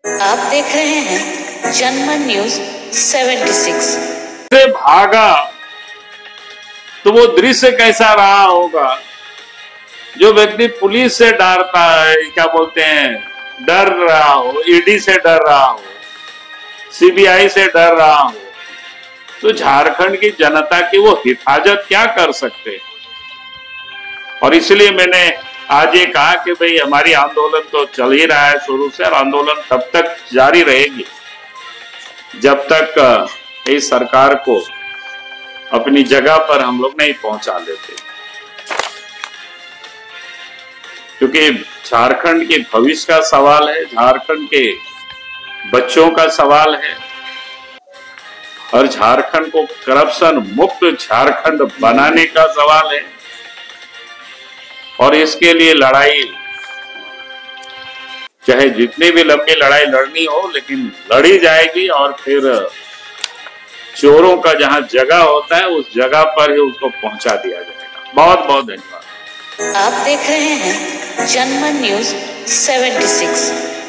आप देख रहे हैं जनमन न्यूज 76। से भागा तो वो दृश्य कैसा रहा होगा। जो व्यक्ति पुलिस से डरता है, क्या बोलते हैं, डर रहा हो, ईडी से डर रहा हो, सीबीआई से डर रहा हो, तो झारखंड की जनता की वो हिफाजत क्या कर सकते। और इसलिए मैंने आज ये कहा कि भाई हमारी आंदोलन तो चल ही रहा है शुरू से, और आंदोलन तब तक जारी रहेगी जब तक इस सरकार को अपनी जगह पर हम लोग नहीं पहुंचा देते। क्योंकि झारखंड के भविष्य का सवाल है, झारखंड के बच्चों का सवाल है, और झारखंड को करप्शन मुक्त झारखंड बनाने का सवाल है। और इसके लिए लड़ाई, चाहे जितनी भी लंबी लड़ाई लड़नी हो, लेकिन लड़ी जाएगी। और फिर चोरों का जहां जगह होता है उस जगह पर ही उसको पहुंचा दिया जाएगा। बहुत बहुत धन्यवाद। आप देख रहे हैं जनमन न्यूज 76।